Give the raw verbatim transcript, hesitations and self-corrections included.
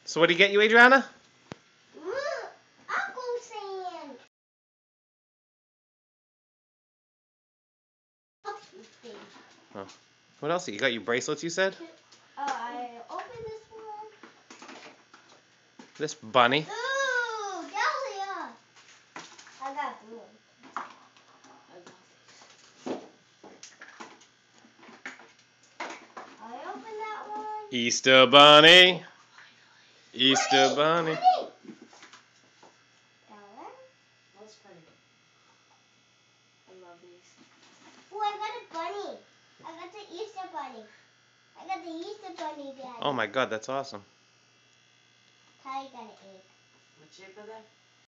So what did he get you, Adriana? Uncle Sam. Oh. What else? You got your bracelets, you said? Uh, I opened this one. This bunny. Ooh, Dahlia. I got blue. I opened that one. Easter bunny. Easter bunny. Bunny. That's pretty. I love these. Oh, I got a bunny. I got the Easter bunny. I got the Easter bunny, Daddy. Oh my God, that's awesome. Ty got an egg. What shape are they?